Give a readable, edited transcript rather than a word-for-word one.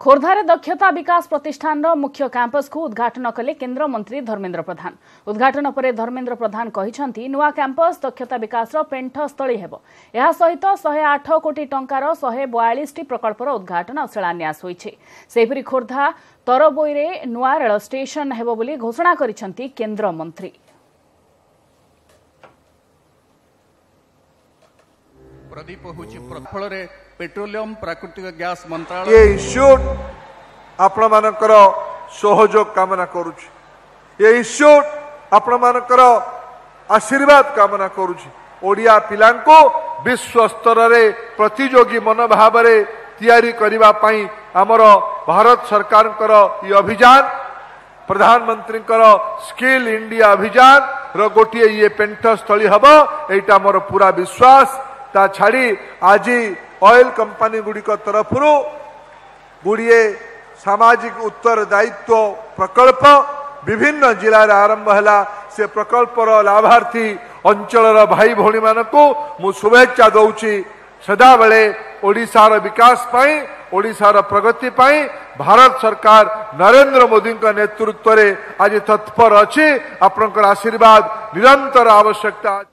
खोर्धारे दक्षता विकास प्रतिष्ठान मुख्य कैंपस को उद्घाटन कले केंद्र मंत्री धर्मेंद्र प्रधान। उद्घाटन पर धर्मेंद्र प्रधान कहते नुआ कैंपस दक्षता विकास पेंठस्थली हेब। यह सहित 108 कोटी टंकार 142 प्रकल्पर उद्घाटन और शिलान्यास होइछे। सेहिपरि खोर्धा तरबोई रे नुआ रेल स्टेशन हेब बोली घोषणा करिसेंती केंद्र मंत्री। प्रदीप होची फल पेट्रोलियम प्राकृतिक गैस मंत्रालय ये इश्यू आपण मानकर सहयोग कामना करूची। ये इश्यू आपण मानकर आशीर्वाद कामना करूची। ओडिया पिलांको विश्व स्तर रे प्रतियोगी मनोभाव रे तैयारी करिबा पई हमर भारत सरकार ये अभियान प्रधानमंत्री स्किल इंडिया अभियान रो गोटिए ये पेंठस्थली हबो एटा मोर पूरा विश्वास। ता छाड़ी आज ऑयल कंपनी गुड़िक तरफ गुड़िए सामाजिक उत्तरदायित्व प्रकल्प विभिन्न जिले में आरंभ है। से प्रकल्पर लाभार्थी अंचल भाई भौणी मानकु मु शुभेच्छा दौची। सदा बेले ओडिशार विकास पाई ओडिशार प्रगति पाई भारत सरकार नरेंद्र मोदी नेतृत्व में आज तत्पर अच्छी। आपनकर आशीर्वाद निरंतर आवश्यकता।